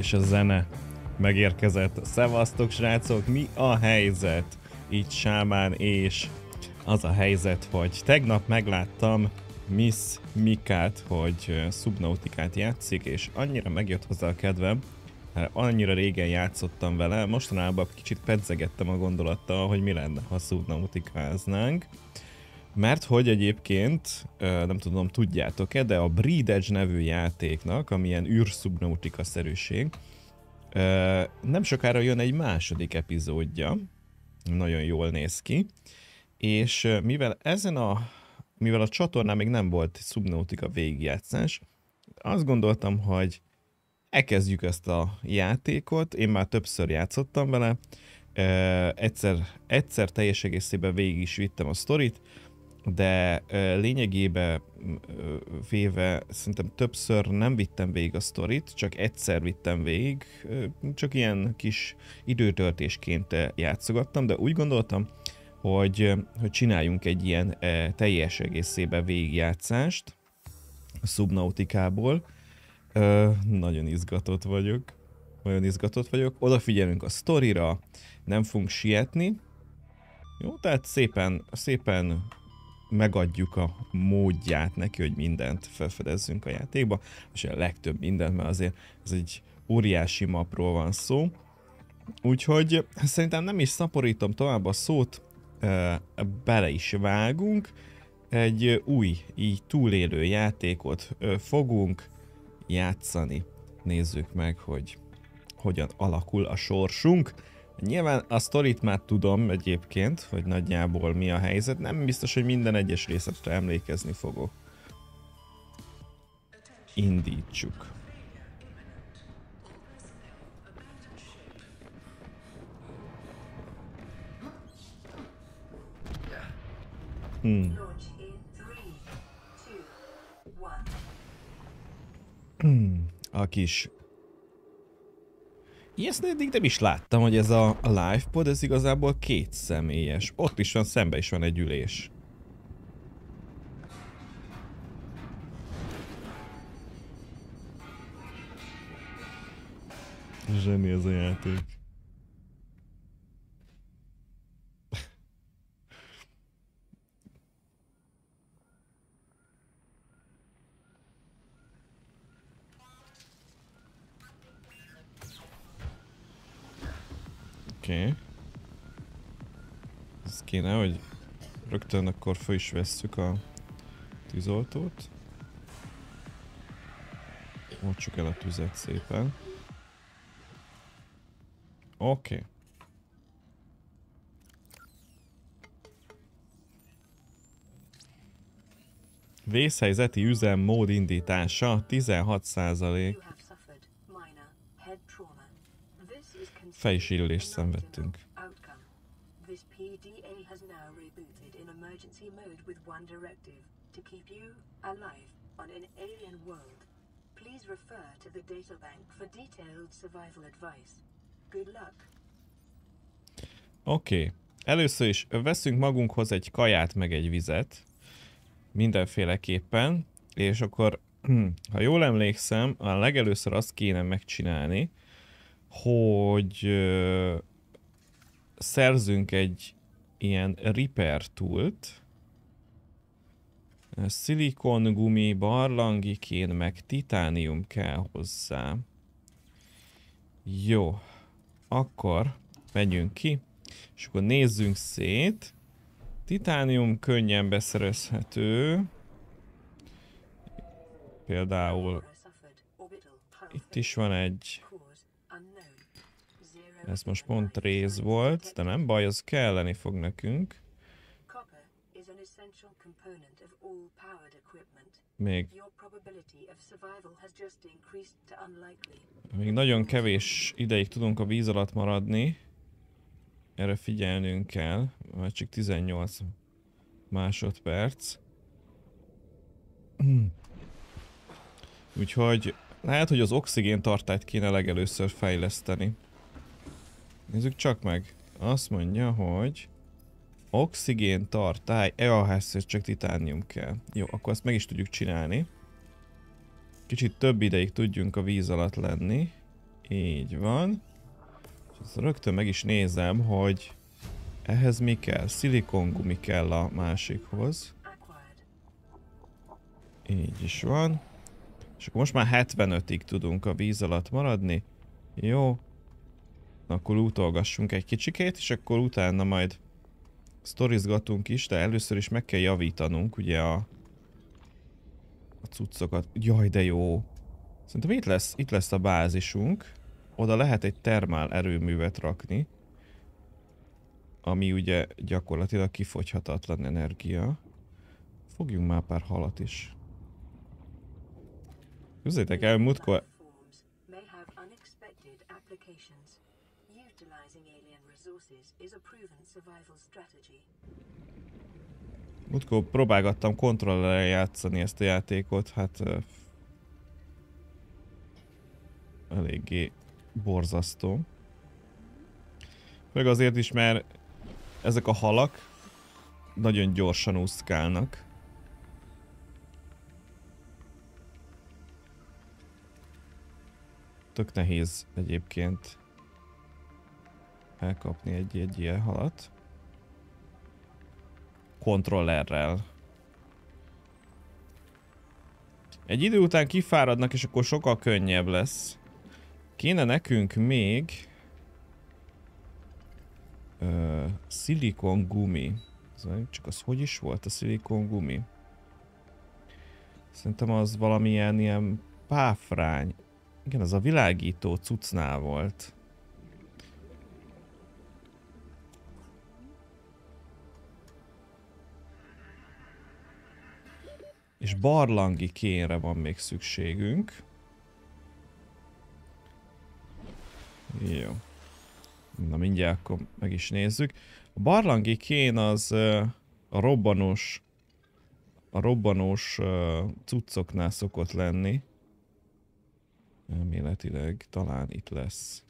És a zene megérkezett. Szevasztok srácok, mi a helyzet? Itt Sámán, és az a helyzet, hogy tegnap megláttam Miss Mikát, hogy Subnautikát játszik, és annyira megjött hozzá a kedvem, mert annyira régen játszottam vele, mostanában kicsit pedzegettem a gondolattal, hogy mi lenne, ha Subnautikáznánk. Mert hogy egyébként, nem tudom, tudjátok-e, de a Breed Edge nevű játéknak, amilyen űr-szubnautika-szerűség, nem sokára jön egy második epizódja, nagyon jól néz ki, és mivel a csatornán még nem volt Subnautika végigjátszás, azt gondoltam, hogy elkezdjük ezt a játékot, én már többször játszottam vele, egyszer teljes egészében végig is vittem a sztorit, de lényegében véve szerintem többször nem vittem végig a sztorit, csak egyszer vittem végig, csak ilyen kis időtöltésként játszogattam, de úgy gondoltam, hogy csináljunk egy ilyen teljes egészében végigjátszást a Subnautikából. Nagyon izgatott vagyok. Odafigyelünk a sztorira, nem fogunk sietni. Jó, tehát szépen megadjuk a módját neki, hogy mindent felfedezzünk a játékba, és a legtöbb mindent, mert azért ez egy óriási mapról van szó. Úgyhogy szerintem nem is szaporítom tovább a szót, bele is vágunk. Egy új, így túlélő játékot fogunk játszani. Nézzük meg, hogy hogyan alakul a sorsunk. Nyilván a sztorit már tudom egyébként, hogy nagyjából mi a helyzet. Nem biztos, hogy minden egyes részletre emlékezni fogok. Indítsuk. A kis... Ilyeszt eddig nem is láttam, hogy ez a livepod, ez igazából kétszemélyes. Ott is van, szembe is van egy ülés. Zseni ez a játék. Oké. Ez kéne, hogy rögtön akkor föl is vesszük a tűzoltót. Oltsuk el a tüzet szépen. Oké. Vészhelyzeti üzemmód indítása 16%. Fejsérülést szenvedtünk. Oké. Először is veszünk magunkhoz egy kaját meg egy vizet. Mindenféleképpen. És akkor, ha jól emlékszem, a legelőször azt kéne megcsinálni, hogy szerzünk egy ilyen repair tool-t. Szilikon, gumi, barlangi kén, meg titánium kell hozzá. Jó, akkor menjünk ki, és akkor nézzünk szét. Titánium könnyen beszerezhető. Például itt is van egy... Ez most pont réz volt, de nem baj, az kelleni fog nekünk. Még nagyon kevés ideig tudunk a víz alatt maradni. Erre figyelnünk kell, mert csak 18 másodperc. Úgyhogy lehet, hogy az oxigéntartályt kéne legelőször fejleszteni. Nézzük csak meg. Azt mondja, hogy oxigéntartály, ehhez csak titánium kell. Jó, akkor ezt meg is tudjuk csinálni. Kicsit több ideig tudjunk a víz alatt lenni. Így van. És azt rögtön meg is nézem, hogy ehhez mi kell? Szilikongumi kell a másikhoz. Így is van. És akkor most már 75-ig tudunk a víz alatt maradni. Jó. Akkor útolgassunk egy kicsikét, és akkor utána majd sztorizgatunk is, de először is meg kell javítanunk ugye a cuccokat. Jaj, de jó. Szerintem itt lesz a bázisunk. Oda lehet egy termál erőművet rakni. Ami ugye gyakorlatilag kifogyhatatlan energia. Fogjunk már pár halat is. Képzeljétek el, múltkor... Múltkor próbálgattam kontrollerrel játszani ezt a játékot, hát... eléggé borzasztó. Meg azért is, mert ezek a halak nagyon gyorsan úszkálnak. Tök nehéz egyébként elkapni egy ilyen halat. Kontrollerrel. Egy idő után kifáradnak, és akkor sokkal könnyebb lesz. Kéne nekünk még... szilikon gumi. Csak az hogy is volt a szilikon gumi? Szerintem az valamilyen ilyen páfrány. Igen, az a világító cuccnál volt. És barlangi kénre van még szükségünk. Jó. Na mindjárt akkor meg is nézzük. A barlangi kén az a robbanós cuccoknál szokott lenni. Elméletileg talán itt lesz.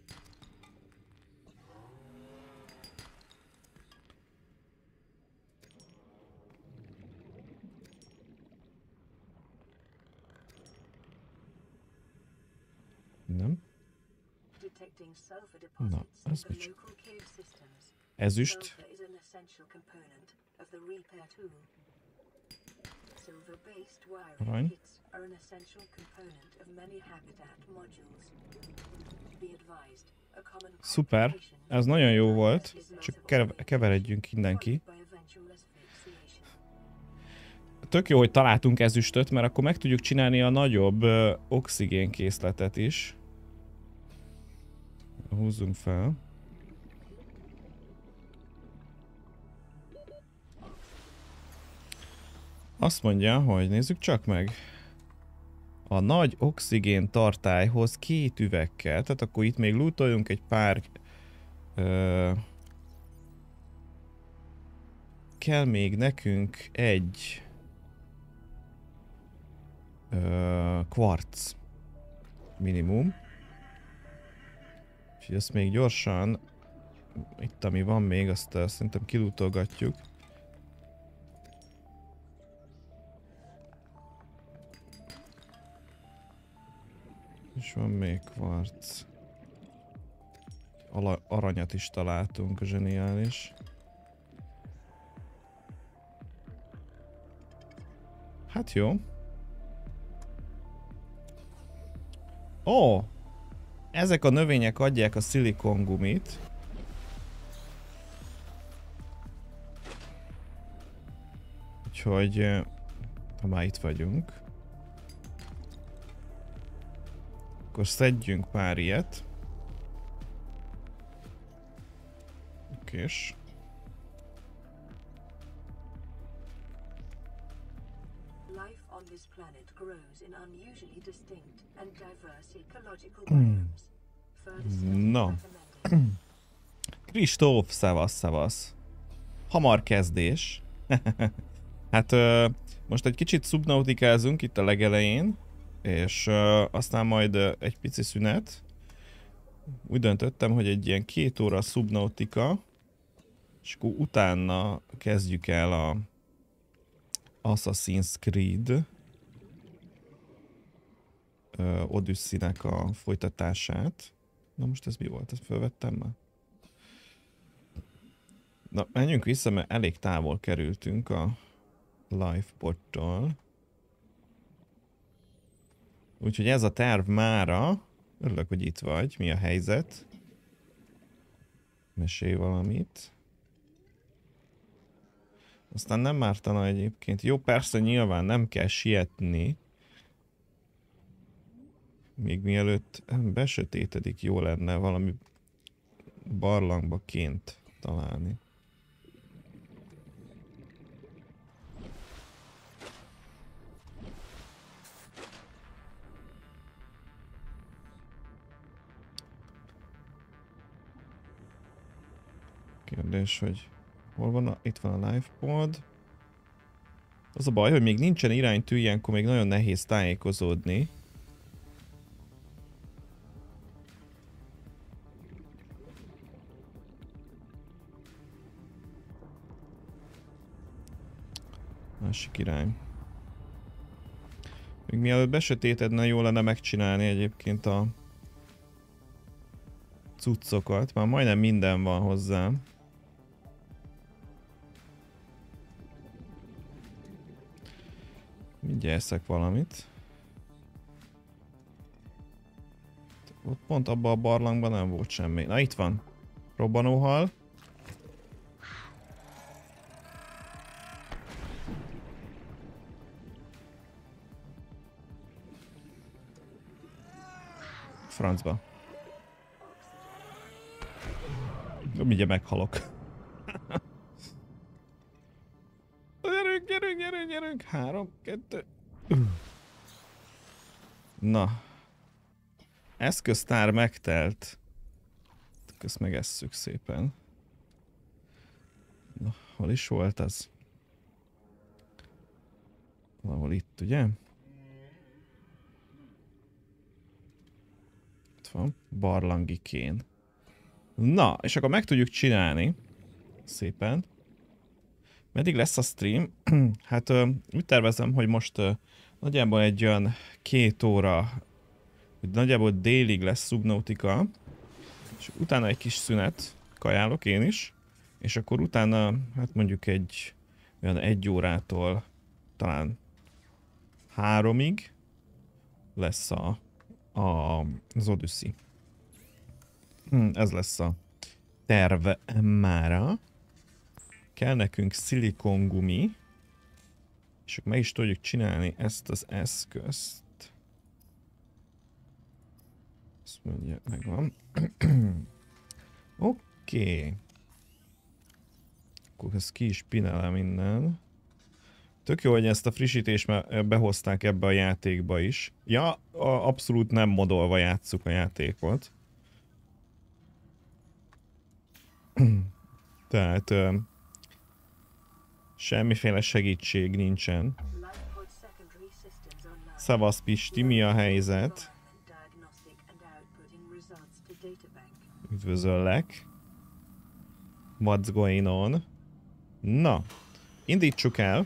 Nem? Na, ez mit? Ezüst. Arany. Szuper, ez nagyon jó volt, csak keveredjünk mindenki. Tök jó, hogy találtunk ezüstöt, mert akkor meg tudjuk csinálni a nagyobb oxigénkészletet is. Húzzunk fel. Azt mondja, hogy nézzük csak meg. A nagy oxigén tartályhoz 2 üveg kell. Tehát akkor itt még lootoljunk egy pár... kell még nekünk egy... kvarc. Minimum. Úgyhogy ezt még gyorsan... Itt ami van még, azt szerintem kilutolgatjuk. És van még kvarc. Aranyat is találtunk, zseniális. Hát jó. Ó! Ezek a növények adják a szilikongumit. Úgyhogy, ha már itt vagyunk, akkor szedjünk pár ilyet. Okés. Na. Kristóf, szevasz. Hamar kezdés. Hát most egy kicsit szubnautikázunk itt a legelején, és aztán majd egy pici szünet. Úgy döntöttem, hogy egy ilyen 2 óra szubnautika, és akkor utána kezdjük el a Assassin's Creed Odyssey-nek a folytatását. Na most ez mi volt? Ezt felvettem már? Na, menjünk vissza, mert elég távol kerültünk a livebot-tól. Úgyhogy ez a terv mára. Örülök, hogy itt vagy. Mi a helyzet? Mesélj valamit. Aztán nem ártana egyébként. Jó, persze nyilván nem kell sietni. Még mielőtt besötétedik, jó lenne valami barlangba ként találni. Kérdés, hogy hol van itt van a live pod. Az a baj, hogy még nincsen iránytű, ilyenkor még nagyon nehéz tájékozódni. Másik irány. Még mielőtt besötétedne, jó lenne megcsinálni egyébként a cuccokat. Már majdnem minden van hozzám. Mindjárt eszek valamit. Ott pont abban a barlangban nem volt semmi. Na itt van. Robbanóhal. Francba. Mindjárt meghalok. Gyerünk. 3, 2. Na. Eszköztár megtelt. Ezt megesszük szépen. Na, hol is volt az? Valahol itt, ugye? Itt van. Barlangi kén. Na, és akkor meg tudjuk csinálni. Szépen. Meddig lesz a stream? Hát úgy tervezem, hogy most nagyjából egy olyan 2 óra, hogy nagyjából délig lesz Subnautica, és utána egy kis szünet, kajálok én is, és akkor utána, hát mondjuk egy olyan 1 órától talán 3-ig lesz az Odyssey. Ez lesz a terv mára. Kell nekünk szilikongumi, és meg is tudjuk csinálni ezt az eszközt. Ezt mondja, megvan. Oké. Akkor ezt ki is pinelem innen. Tök jó, hogy ezt a frissítést behozták ebbe a játékba is. Ja, abszolút nem modolva játsszuk a játékot. Tehát semmiféle segítség nincsen. Szevasz Pisti, mi a helyzet? Üdvözöllek. What's going on? Na, indítsuk el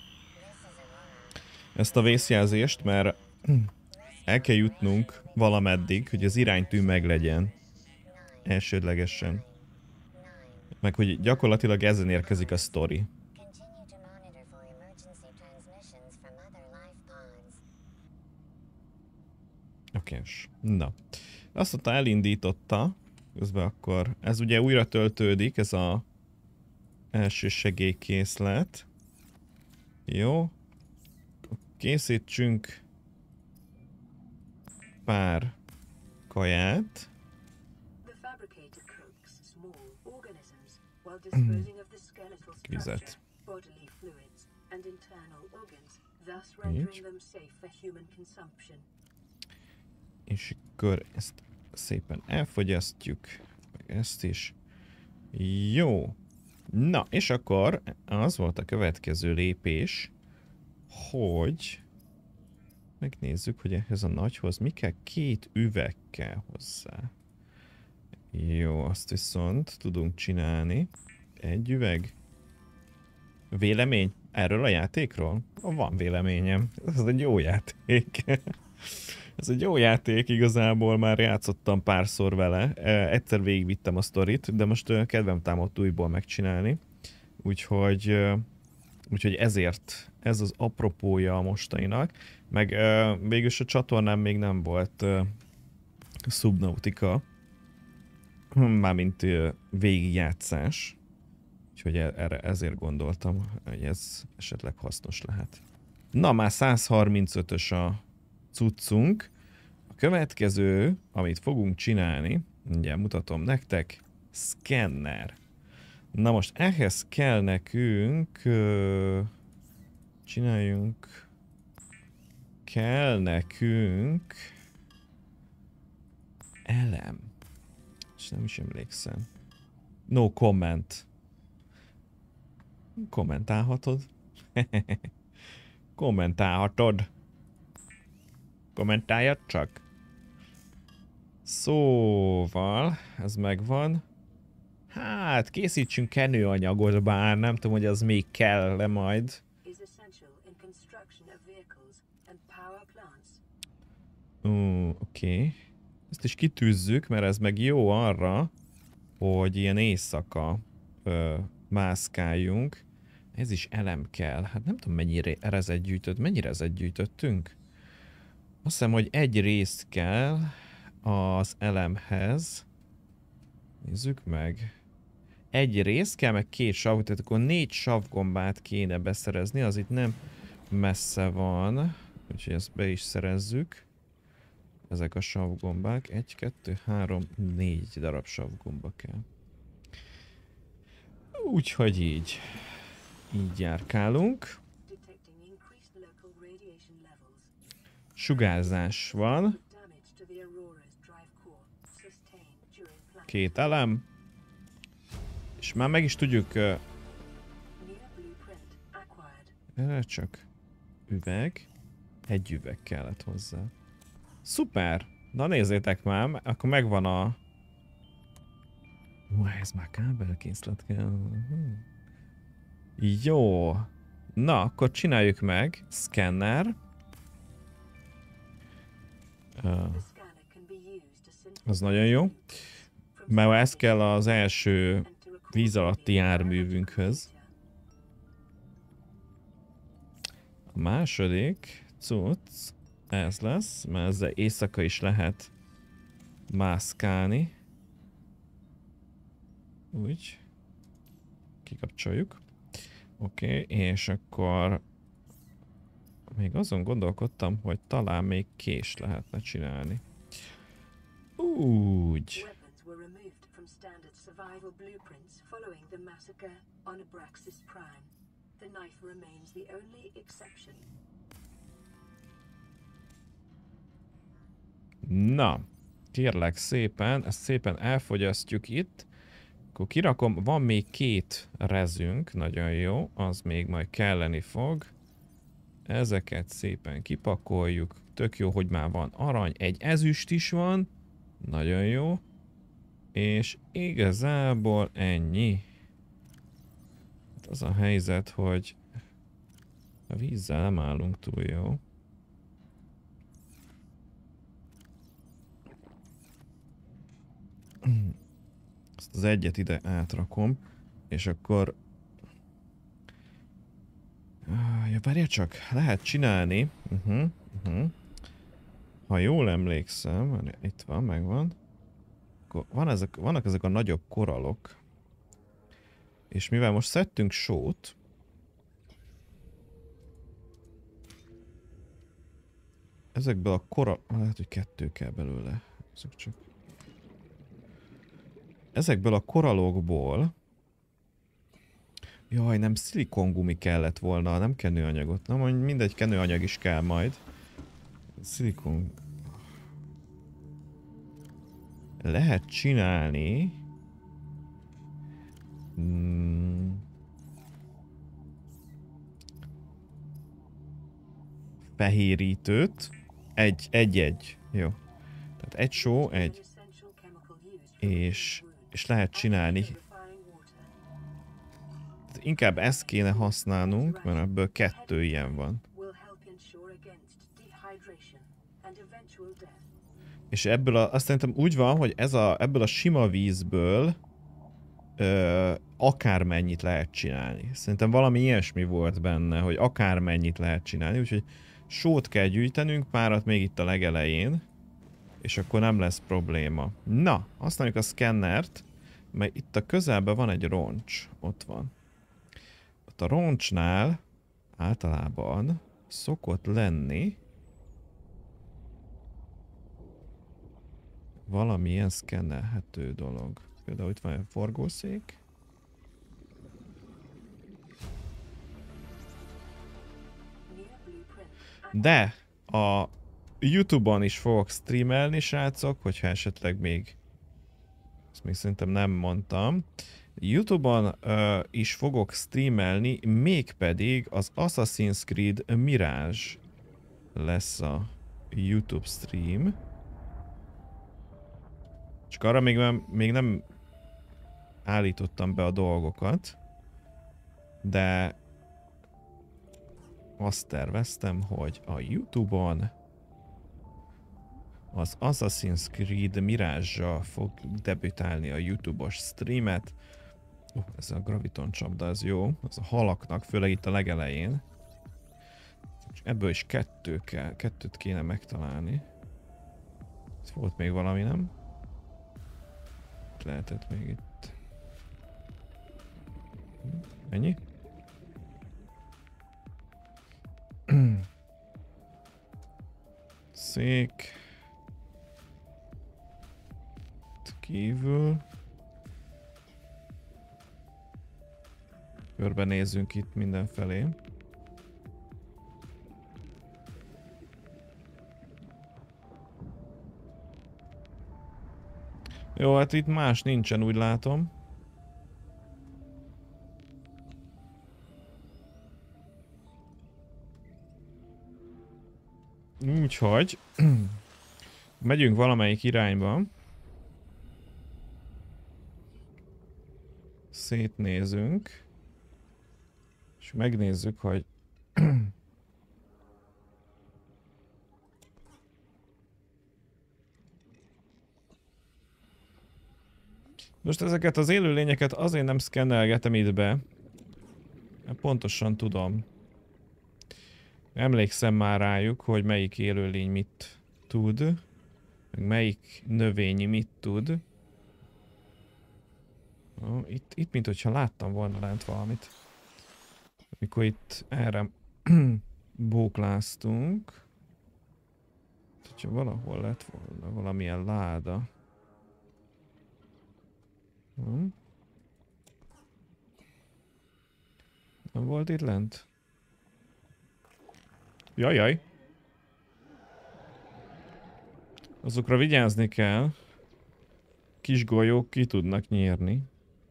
ezt a vészjelzést, mert el kell jutnunk valameddig, hogy az iránytű meglegyen. Elsődlegesen. Meg hogy gyakorlatilag ezen érkezik a sztori. Okés. Na. Azt mondta, elindította. Közben akkor ez ugye újra töltődik, ez a első segélykészlet. Jó. Készítsünk pár kaját. Vizet. Így. És akkor ezt szépen elfogyasztjuk, meg ezt is. Jó. Na, és akkor az volt a következő lépés, hogy megnézzük, hogy ehhez a nagyhoz mi kell, 2 üveg kell hozzá. Jó, azt viszont tudunk csinálni. 1 üveg. Vélemény erről a játékról? Van véleményem. Ez egy jó játék. Ez egy jó játék, igazából már játszottam párszor vele. Egyszer végigvittem a sztorit, de most kedvem támadt újból megcsinálni. Úgyhogy ezért ez az apropója a mostaninak. Meg végülis a csatornán még nem volt Subnautica, mármint végigjátszás. Úgyhogy ezért gondoltam, hogy ez esetleg hasznos lehet. Na, már 135-ös a cuccunk. A következő, amit fogunk csinálni, ugye mutatom nektek, szkenner. Na most ehhez kell nekünk... Kell nekünk... elem. És nem is emlékszem. No comment. Kommentálhatod. Kommentáljad csak. Szóval, ez megvan. Hát, készítsünk kenőanyagot, bár nem tudom, hogy az még kell-e majd. Oké. Ezt is kitűzzük, mert ez meg jó arra, hogy ilyen éjszaka mászkáljunk. Ez is elem kell. Hát nem tudom, mennyire rezet gyűjtöttünk? Azt hiszem, hogy egy rész kell az elemhez. Nézzük meg. Egy rész kell, meg 2 sav, tehát akkor 4 savgombát kéne beszerezni, az itt nem messze van. Úgyhogy ezt be is szerezzük. Ezek a savgombák. 1, 2, 3, 4 darab savgomba kell. Úgyhogy így. Így járkálunk. Sugárzás van. 2 elem. És már meg is tudjuk... csak üveg. Egy üveg kellett hozzá. Szuper! Na nézzétek már, akkor megvan a... ez már kábelkészlet kell. Jó. Na, akkor csináljuk meg. Szkenner. Az nagyon jó. Mert ez kell az első víz alatti járművünkhöz. A második cucc ez lesz, mert ezzel éjszaka is lehet mászkálni. Úgy. Kikapcsoljuk. Oké, és akkor még azon gondolkodtam, hogy talán még kést lehetne csinálni. Úgy. Na, kérlek szépen, ezt szépen elfogyasztjuk itt. Akkor kirakom, van még 2 rezünk, nagyon jó, az még majd kelleni fog. Ezeket szépen kipakoljuk, tök jó, hogy már van arany, egy ezüst is van, nagyon jó. És igazából ennyi. Az a helyzet, hogy a vízzel nem állunk túl jó. Ezt az egyet ide átrakom, és akkor... Ja, várjál csak, lehet csinálni. Ha jól emlékszem, itt van, megvan. Akkor vannak ezek a nagyobb korallok. És mivel most szedtünk sót, ezekből a lehet, hogy 2 kell belőle. Ezekből a korallokból... Jaj, nem szilikongumi kellett volna, nem kenőanyagot. Na, mondj, mindegy, kenőanyag is kell majd. Szilikon... Lehet csinálni... Fehérítőt. Egy. Jó. Tehát egy só, egy. És lehet csinálni. Tehát inkább ezt kéne használnunk, mert ebből 2 ilyen van. És ebből azt szerintem úgy van, hogy ebből a sima vízből akármennyit lehet csinálni. Szerintem valami ilyesmi volt benne, hogy akármennyit lehet csinálni, úgyhogy sót kell gyűjtenünk, párat még itt a legelején, és akkor nem lesz probléma. Na, használjuk a szkennert, mert itt a közelben van egy roncs. Ott van. Ott a roncsnál általában szokott lenni valamilyen szkennelhető dolog. Például itt van egy forgószék. De a YouTube-on is fogok streamelni, srácok, hogyha esetleg még ezt még szerintem nem mondtam. YouTube-on is fogok streamelni, mégpedig az Assassin's Creed Mirage lesz a YouTube stream. Csak arra még nem állítottam be a dolgokat, de azt terveztem, hogy a YouTube-on az Assassin's Creed Mirage-ra fog debütálni a YouTube-os streamet. Ez a graviton csapda, ez jó. Ez a halaknak, főleg itt a legelején. És ebből is kettőt kéne megtalálni. Ez volt még valami, nem? Lehetett még itt. Ennyi? Szék. Itt kívül. Körbenézzünk itt mindenfelé. Jó, hát itt más nincsen, úgy látom. Úgyhogy megyünk valamelyik irányba. Szétnézünk. És megnézzük, hogy most ezeket az élőlényeket azért nem szkennelgetem itt be. Pontosan tudom. Emlékszem már rájuk, hogy melyik élőlény mit tud, meg melyik növény mit tud. Itt mint hogyha láttam volna lent valamit. Mikor itt erre bókláztunk. Hogyha valahol lett volna valamilyen láda. Nem volt itt lent? Jajjaj! Azokra vigyázni kell. Kis golyók ki tudnak nyírni.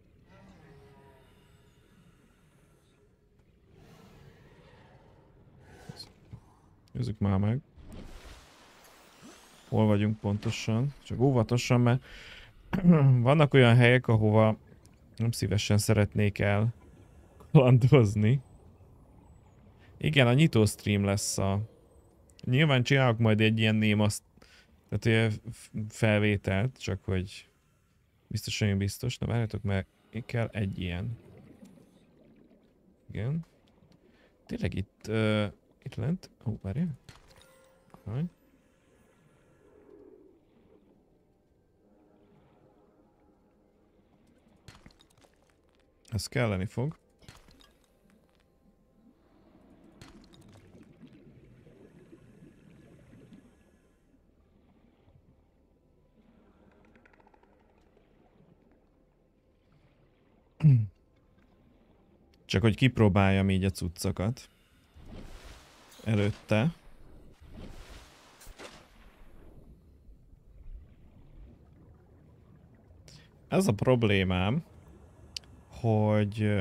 Nézzük már meg. Hol vagyunk pontosan. Csak óvatosan, mert vannak olyan helyek, ahova nem szívesen szeretnék el kalandozni. Igen, a nyitó stream lesz a... Nyilván csinálok majd egy ilyen némaszt, tehát felvételt, csak hogy biztosan biztos. Na várjátok, mert kell egy ilyen. Igen. Tényleg itt... itt lent... várjál. Ez kelleni fog. Csak hogy kipróbáljam így a cuccokat. Előtte. Ez a problémám, hogy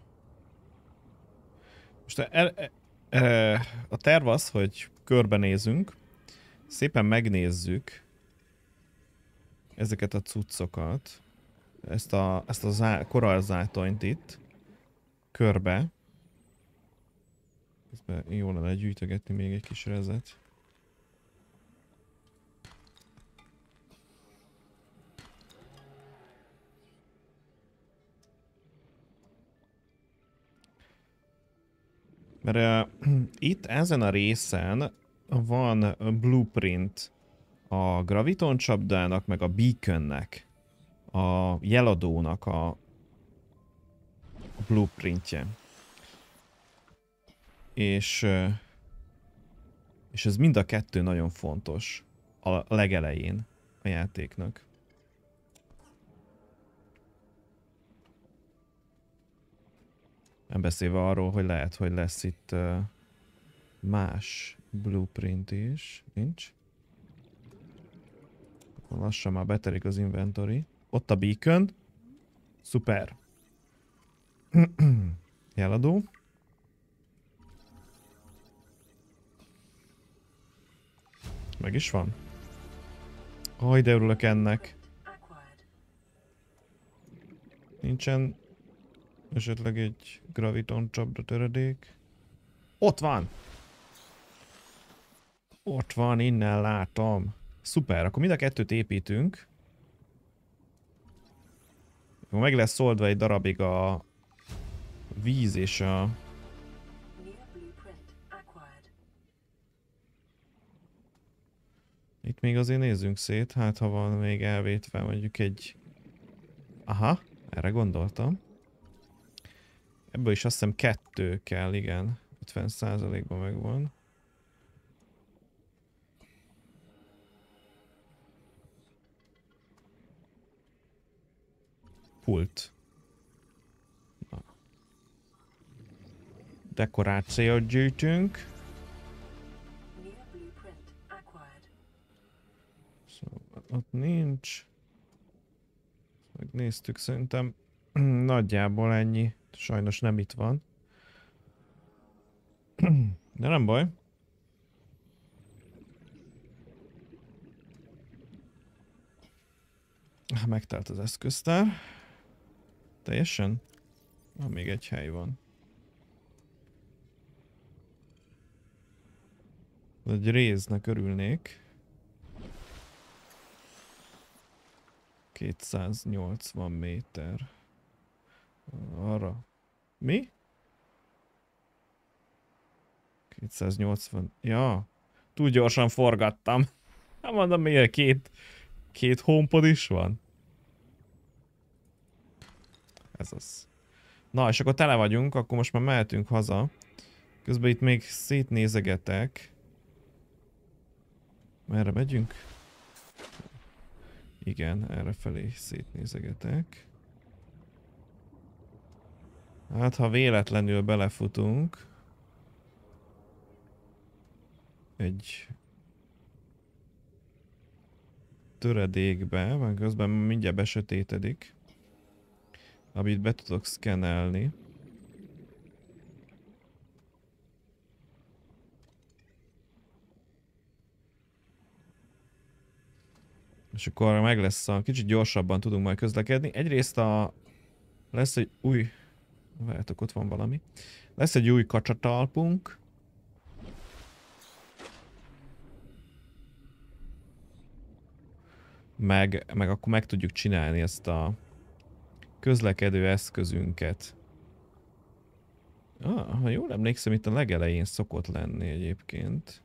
most a terv az, hogy körbenézünk, szépen megnézzük ezeket a cuccokat, ezt a korallzátonyt itt, körbe. Ezben jó lenne gyűjtögetni még egy kis rezet. Mert itt ezen a részen van blueprint a graviton csapdának, meg a beaconnek, a jeladónak a blueprintje. És ez mind a kettő nagyon fontos a legelején a játéknak. Nem beszélve arról, hogy lehet, hogy lesz itt más blueprint is. Nincs. Lassan már betelik az inventory. Ott a beacon. Szuper. Jeladó. Meg is van. Aj, de örülök ennek. Nincsen esetleg egy graviton csapda töredék. Ott van! Ott van, innen látom. Szuper, akkor mind a kettőt építünk. Akkor meg lesz oldva egy darabig a víz és a... Itt még azért nézzünk szét, hát ha van még elvétve mondjuk egy... Aha, erre gondoltam. Ebből is azt hiszem 2 kell, igen. 50%-ban megvan. Pult. Na. Dekorációt gyűjtünk. Szóval ott nincs. Megnéztük, szerintem nagyjából ennyi. Sajnos nem itt van. De nem baj. Megtelt az eszköztár. Teljesen? Még egy hely van. Egy réznek örülnék. 280 méter. Arra. Mi? 280. Ja. Túl gyorsan forgattam. Nem mondom, miért két homepod is van. Ez az. Na, és akkor tele vagyunk, akkor most már mehetünk haza. Közben itt még szétnézegetek. Merre megyünk? Igen, errefelé szétnézegetek. Hát, ha véletlenül belefutunk egy töredékbe, mert közben mindjárt besötétedik, amit be tudok szkennelni. És akkor meg lesz kicsit gyorsabban tudunk majd közlekedni. Egyrészt lesz egy új... Várjátok, ott van valami. Lesz egy új kacsatalpunk. Meg akkor meg tudjuk csinálni ezt a közlekedő eszközünket. Ha jól emlékszem, itt a legelején szokott lenni egyébként.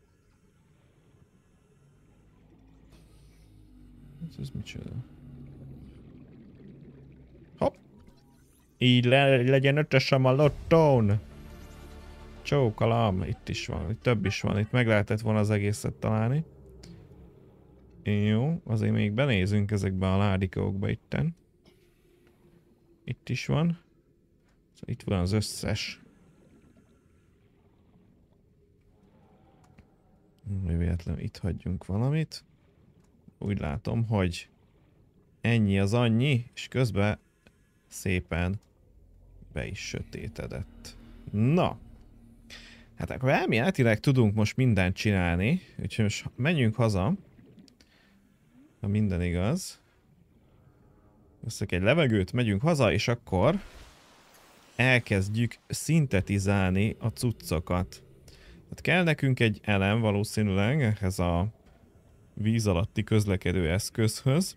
Ez micsoda? Hopp! Így legyen 5-ösem a lottón! Csókolom, itt is van, itt több is van, itt meg lehetett volna az egészet találni. Jó, azért még benézünk ezekbe a ládikókba itten. Itt is van. Szóval itt van az összes. Véletlenül itt hagyjunk valamit. Úgy látom, hogy ennyi az annyi, és közben szépen be is sötétedett. Na, hát akkor elméletileg tudunk most mindent csinálni, úgyhogy most menjünk haza, ha minden igaz. Veszek egy levegőt, megyünk haza, és akkor elkezdjük szintetizálni a cuccokat. Hát kell nekünk egy elem valószínűleg ehhez a víz alatti közlekedő eszközhöz.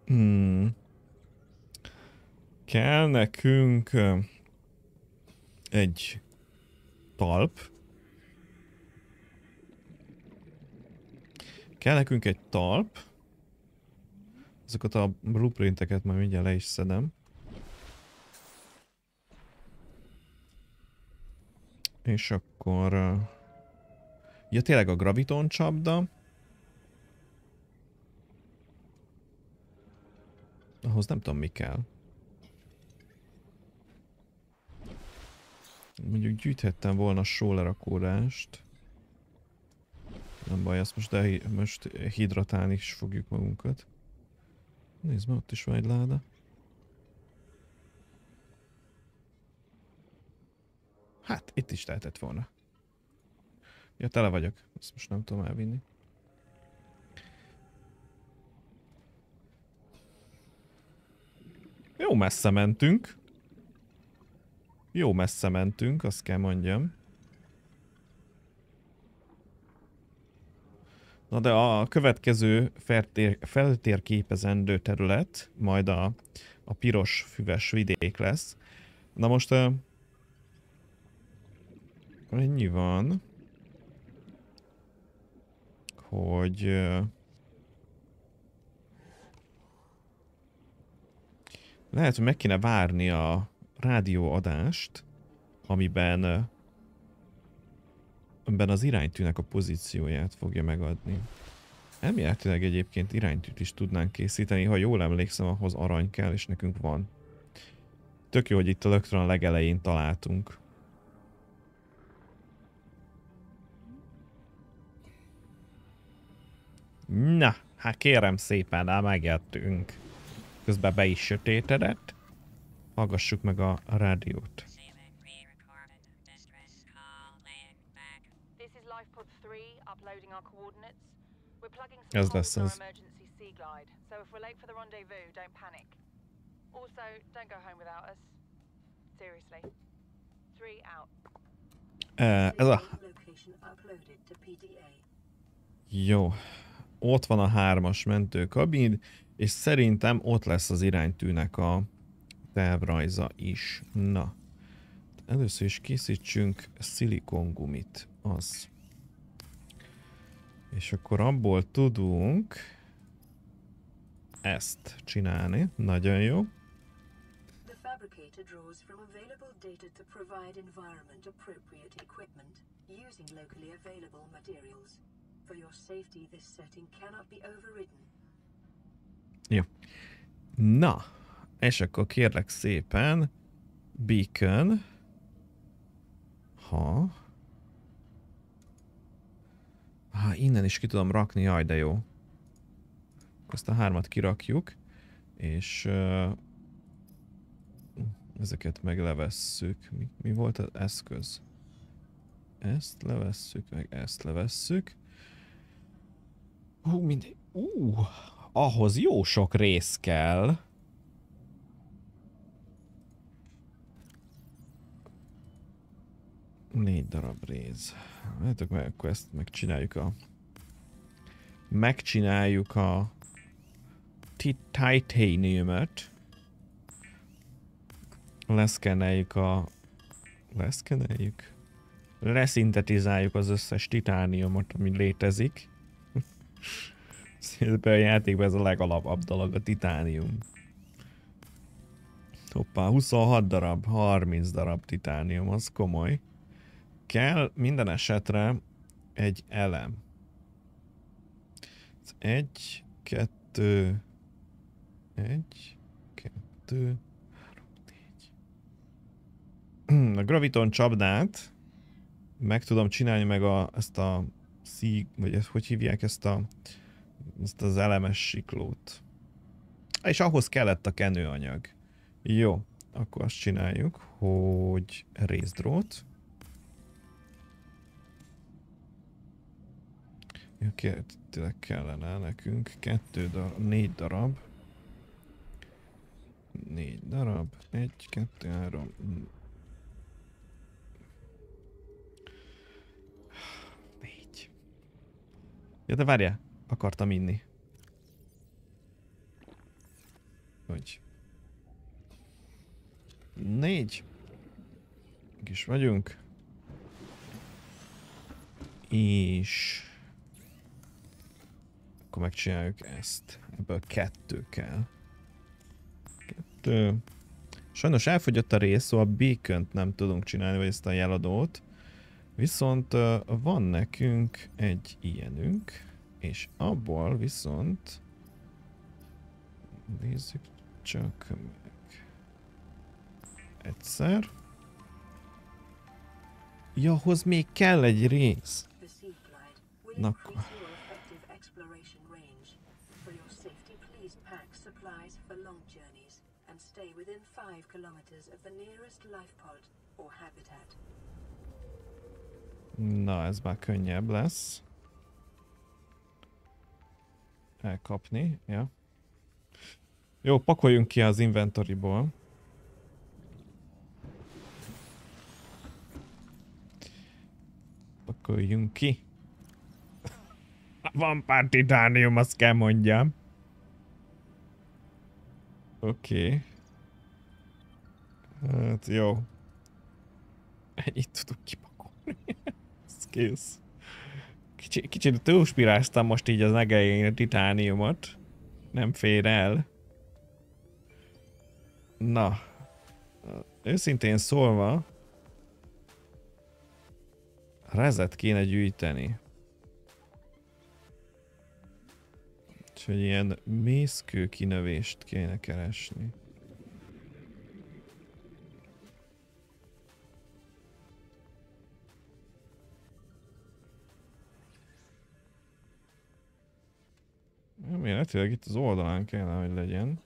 Kell nekünk egy talp. Kell nekünk egy talp. Azokat a blueprinteket már mindjárt le is szedem. És akkor... ja, tényleg a graviton csapda. Ahhoz nem tudom, mi kell. Mondjuk gyűjthettem volna sólerakódást. Nem baj, ezt most hidratálni is fogjuk magunkat. Nézd meg, ott is van egy láda. Hát, itt is lehetett volna. Ja, tele vagyok. Ezt most nem tudom elvinni. Jó messze mentünk. Jó messze mentünk, azt kell mondjam. Na de a következő feltérképezendő terület majd a piros füves vidék lesz. Na most ennyi van, hogy lehet, hogy meg kéne várni a rádióadást, amiben az iránytűnek a pozícióját fogja megadni. Elméletileg egyébként iránytűt is tudnánk készíteni, ha jól emlékszem, ahhoz arany kell, és nekünk van. Tök jó, hogy itt rögtön a legelején találtunk. Na, hát kérem szépen, megjöttünk. Közben be is sötétedett. Hallgassuk meg a rádiót. Ez lesz az. Ez a... Jó. Ott van a 3-as mentőkabin, és szerintem ott lesz az iránytűnek a tervrajza is. Na. Először is készítsünk szilikongumit. Az. És akkor abból tudunk ezt csinálni. Nagyon jó. The fabricator draws from available data to provide environment appropriate equipment using locally available materials. For your safety, this setting cannot be overridden. Jó. Na, és akkor kérlek szépen beacon. Innen is ki tudom rakni, jaj, de jó. Ezt a 3-at kirakjuk, és ezeket meg levesszük. Mi volt az eszköz? Ezt levesszük, meg ezt levesszük. Mindegy. Ahhoz jó sok rész kell. Négy darab rész. Látok meg, akkor ezt megcsináljuk a titaniumot. Leszintetizáljuk az összes titániumot, ami létezik. Szépen a játékban ez a legalapabb dolog, a titánium. Hoppá, 26 darab, 30 darab titánium, az komoly. Kell minden esetre egy elem. 1, 2, 1, 2, 3, 4. A graviton csapdát meg tudom csinálni, meg ezt a vagy hogy hívják ezt az elemes siklót. És ahhoz kellett a kenőanyag. Jó, akkor azt csináljuk, hogy részdrót. Tényleg kellene nekünk 4 darab. 4 darab. 1, 2, 3. 4. Ja, de várjál, akartam inni. Hogy? 4. is vagyunk. És... akkor megcsináljuk ezt. Ebből 2 kell. 2. Sajnos elfogyott a rész, szóval beacont nem tudunk csinálni, vagy ezt a jeladót. Viszont van nekünk egy ilyenünk, és abból viszont... nézzük csak meg. Egyszer. Ja, ahhoz még kell egy rész. Na akkor. Na, ez már könnyebb lesz. Elkapni, ja. Jó, pakoljunk ki az inventoryból. Pakoljunk ki. Van pár titánium, azt kell mondjam. Oké. Hát jó. Ennyit tudok kipakolni. Ez kész. Kicsit túlspiráztam most így az egején a titániumot. Nem fér el. Na. Őszintén szólva. Rezet kéne gyűjteni. Úgyhogy ilyen mészkő kinövést kéne keresni. Remélhetőleg itt az oldalán kellene, hogy legyen.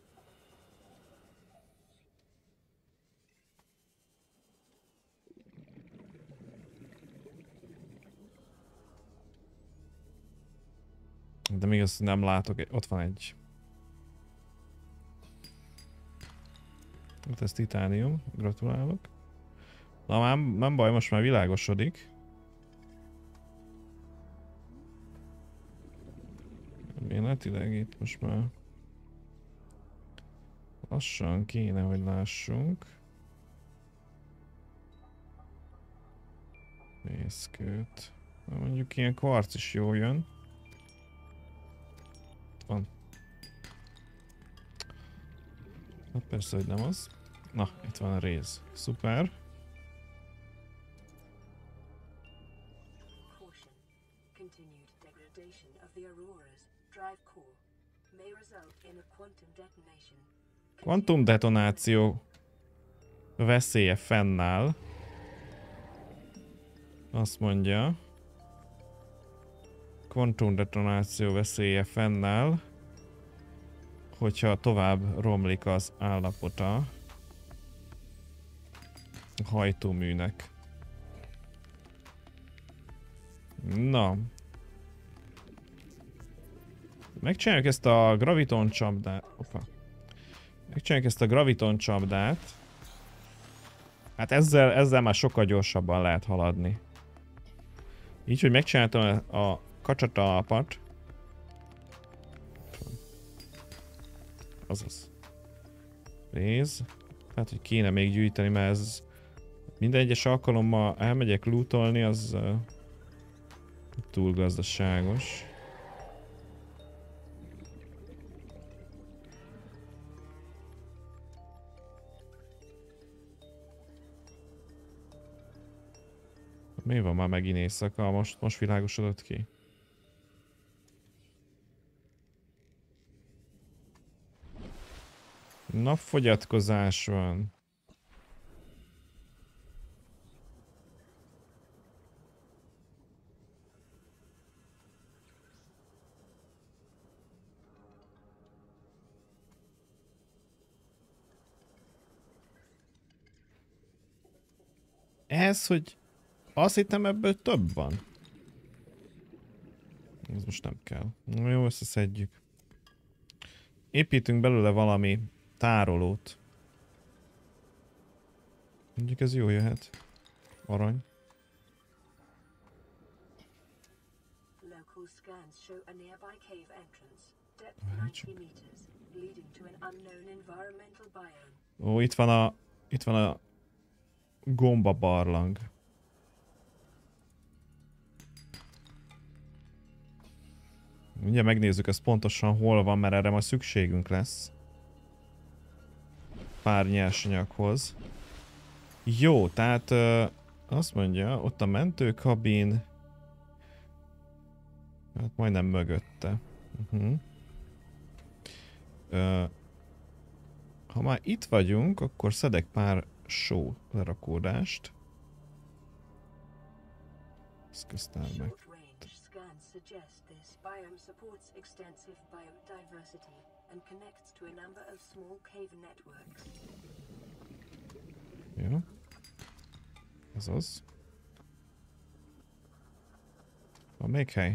De még azt nem látok, ott van egy. Hát ez titánium, gratulálok. Na már nem baj, most már világosodik. Reméletileg itt most már lassan kéne, hogy lássunk. Mészkőt. Mondjuk ilyen kvarc is jól jön. Van. Na persze, hogy nem az. Na, itt van a réz. Szuper. Quantum detonáció veszélye fennáll. Azt mondja. Quantum detonáció veszélye fennáll, hogyha tovább romlik az állapota a hajtóműnek. Na. Megcsináljuk ezt a graviton csapdát. Opa. Megcsináljuk ezt a graviton csapdát. Hát ezzel már sokkal gyorsabban lehet haladni. Így, hogy megcsináltam a kacsatalpat. Azaz. Réz. Hát, hogy kéne még gyűjteni, mert ez minden egyes alkalommal elmegyek lootolni, az túl gazdaságos. Mi van már megint éjszaka? Most világosodott ki. Napfogyatkozás van. Ez, hogy azt hittem, ebből több van. Ez most nem kell. Jó, összeszedjük. Építünk belőle valami tárolót. Mondjuk ez jó jöhet. Arany. Ó, itt van a Gomba barlang. Ugye megnézzük ezt pontosan hol van, mert erre majd szükségünk lesz. Pár nyersanyaghoz. Jó, tehát azt mondja, ott a mentőkabin. Hát majdnem mögötte. Ha már itt vagyunk, akkor szedek pár só lerakódást. Ezt köztár meg. Jó. Ez az. Van még hely?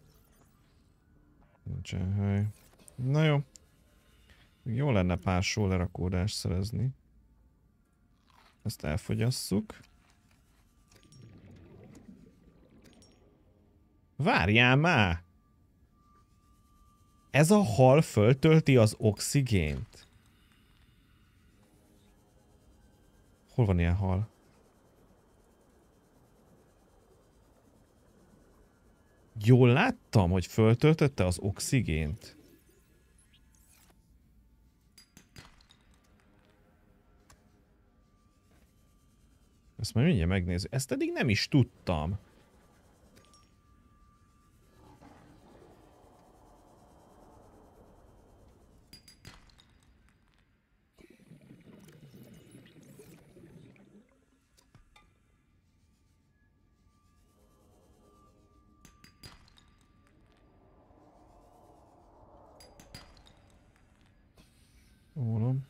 Nincsen hely. Na jó. Jó lenne pár só lerakódást szerezni. Ezt elfogyasszuk. Várjál már! Ez a hal föltölti az oxigént. Hol van ilyen hal? Jól láttam, hogy föltöltötte az oxigént. Ezt majd mindjárt megnézzük. Ezt eddig nem is tudtam. Ólom.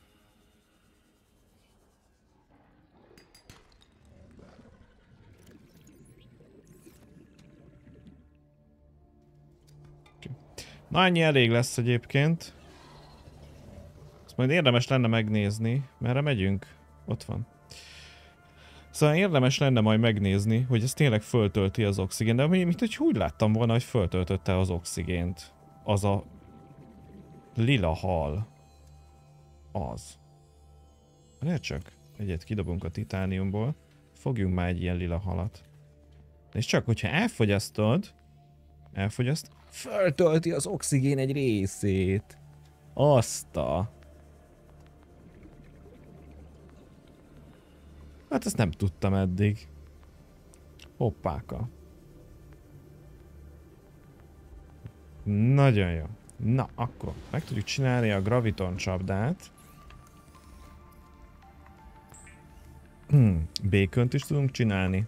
Na, ennyi elég lesz egyébként. Ezt majd érdemes lenne megnézni. Merre megyünk? Ott van. Szóval érdemes lenne majd megnézni, hogy ez tényleg föltölti az oxigént. De mint hogy úgy láttam volna, hogy föltöltötte az oxigént. Az a lila hal. Az. Lehet csak egyet kidobunk a titániumból. Fogjunk már egy ilyen lila halat. És csak, hogyha elfogyasztod, föltölti az oxigén egy részét. Azt a... Hát ezt nem tudtam eddig. Hoppáka. Nagyon jó. Na, akkor meg tudjuk csinálni a graviton csapdát. Békönt is tudunk csinálni.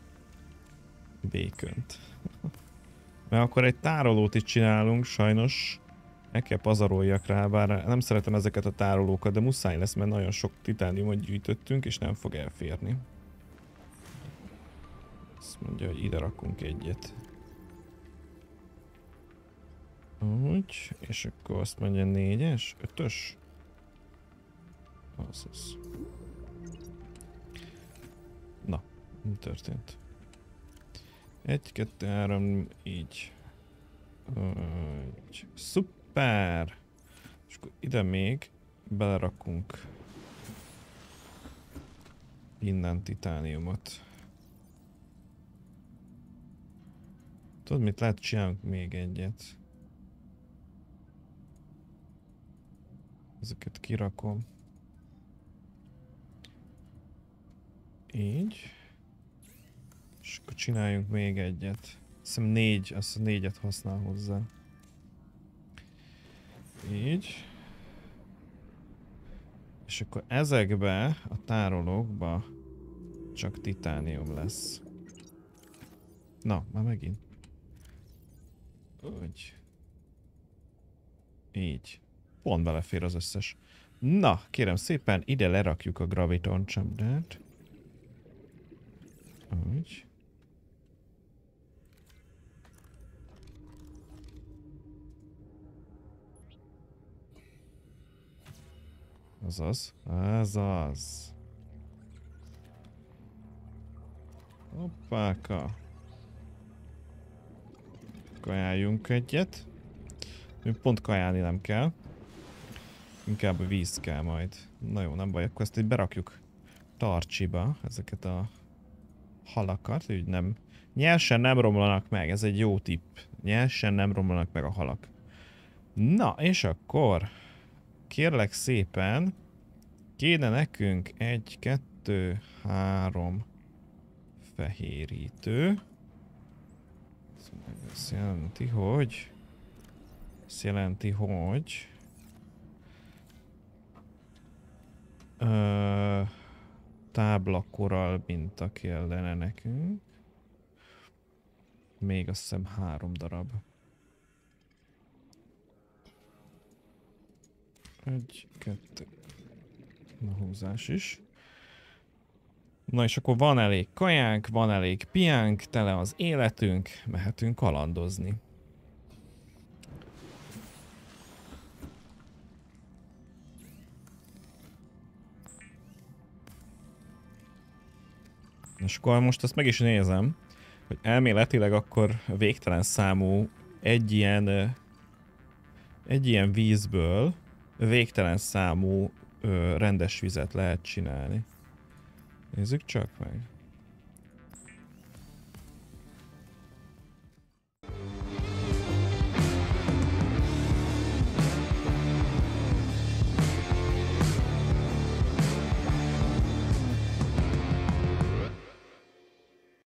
Békönt. Mert akkor egy tárolót is csinálunk, sajnos. Meg kell pazaroljak rá, bár nem szeretem ezeket a tárolókat, de muszáj lesz, mert nagyon sok titániumot gyűjtöttünk, és nem fog elférni. Azt mondja, hogy ide rakunk egyet. Úgy, és akkor azt mondja 4-es, 5-ös. Az. Na, mi történt? 1, 2, 3, így. Szuper! És akkor ide még belerakunk innen titániumot. Tudod mit lehet, csinálunk még egyet. Ezeket kirakom. Így. És akkor csináljunk még egyet. Azt hiszem 4, azt 4-et használ hozzá. Így. És akkor ezekbe a tárolókba csak titánium lesz. Na, már megint. Úgy. Így. Pont belefér az összes. Na, kérem szépen, ide lerakjuk a graviton csapdát. Úgy. Azaz. Azaz. Hoppáka. Kajáljunk egyet. Pont kajálni nem kell. Inkább víz kell majd. Na jó, nem baj, akkor ezt így berakjuk tarcsiba ezeket a halakat, úgy nem... Nyersen nem romlanak meg, ez egy jó tipp. Nyersen nem romlanak meg a halak. Na, és akkor kérlek szépen kéne nekünk 1, 2, 3 fehérítő. Ez jelenti, hogy... Ez jelenti, hogy... táblakoral minta kellene nekünk. Még azt hiszem 3 darab. 1, 2. Na, húzás is. Na és akkor van elég kajánk, van elég piánk, tele az életünk, mehetünk kalandozni. És akkor most azt meg is nézem, hogy elméletileg akkor végtelen számú egy ilyen vízből végtelen számú rendes vizet lehet csinálni. Nézzük csak meg.